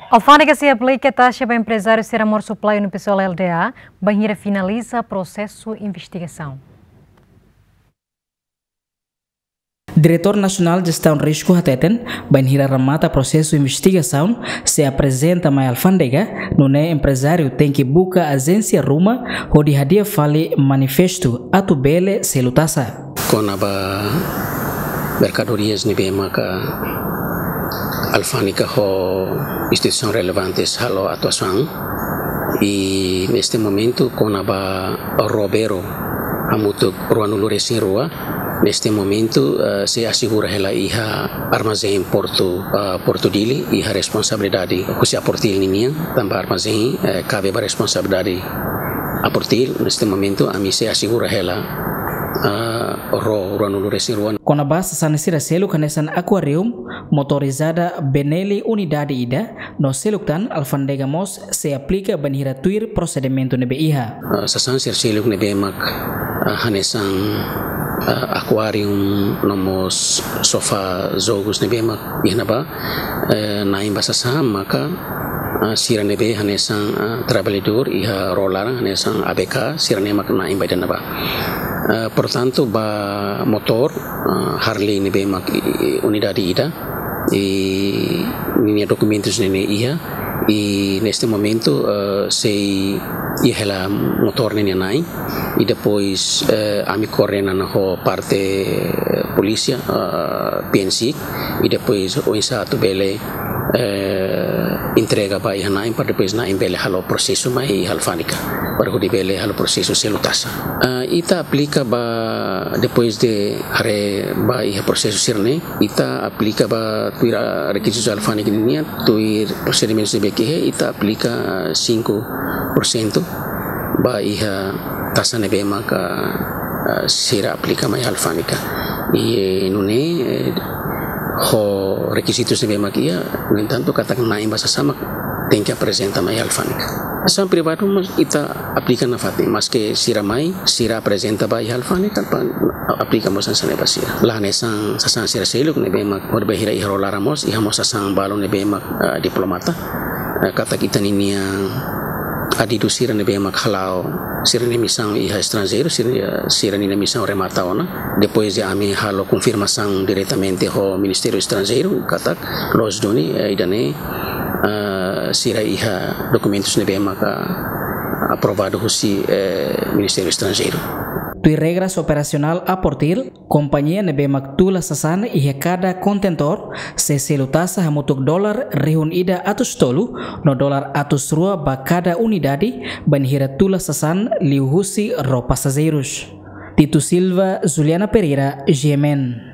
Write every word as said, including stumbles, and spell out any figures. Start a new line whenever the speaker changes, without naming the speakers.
Alfândega se aplica taxa para empresário ser amor supply no pessoal L D A, Banheira finaliza processo de investigação.
Diretor Nacional de Gestão de Risco Hateten, Banheira remata processo de investigação, se apresenta mais alfândega, no né empresário tem que buscar agência Ruma, onde hadia fale manifesto atubele selutasa.
Com a mercadorias ni bema ka alfândega ho instituição relevantes halo atuação e neste momento com a robero amutuk ruang luresin rua. Neste momento uh, se assegura ela iha armazém Porto uh, Porto Dili iha responsabilidade kusi aportil ninia tambah armazém uh, cabe ba responsabilidade aportil. Neste momento a mi se assegura ela uh, ro ruang luresin rua.
Com a base sanesira selu kanesan aquarium motorizada Benelli unidade ida no seluktan alfândega mos se aplica banheira tuir procedimento nebe iha.
Uh, sasan ser seluk nebe mak uh, hanesan Uh, aquarium nomos sofa jogos nebe mak ihnaba uh, naim basa sam maka uh, sira nebe hanesan uh, trabalhador iha rolar hanesan A B K sira nebe mak naim badan naba uh, portanto ba motor uh, Harley nebe mak unidade ida e minha documentos nene iha e neste momento uh, sei ia motor nene nai e depois uh, a mi correna na ho parte uh, polícia uh, P N C e depois o insato bele uh, entrega ba ia nai para depois na bele halo processo mai alfândega para o bele halo processo selutasa uh, ita aplica ba depois de hare ba ia processo sirne ita aplica ba tuira requisitos alfândega ninia tuir procedimentos de beque ita aplica cinco por cento ba iha tasa nebe maka uh, sira aplica mai alfândega e nune eh, ho requisitos nebe makia no entanto katak na basa sama tem que apresenta mai alfândega. Ação privado mas ita aplica na fati mas que sira mai sira apresenta ba alfândega aplica mosan sa neba sira la nesan sasan sira seluk nebe mak por behira irolaramos ihamos sasan balon nebe mak uh, diplomata uh, kata kita ninia adidu sira nebe mak halau sira ni missão iha estrangeiro sira sira ni missão remata ona depois de ami halo confirmação diretamente ho Ministério Estrangeiro katak los doni idane uh, sira iha documentos nebe mak aprovado husi uh, Ministério Estrangeiro.
Tui regras operacional a portil, companhia nebe maktula sasan e cada contentor se selutasa hamutuk dolar rihun ida atus tolu no dolar atus rua ba cada unidade banheira tula sasan liuhusi ro passageiros. Tito Silva, Juliana Pereira, G M N.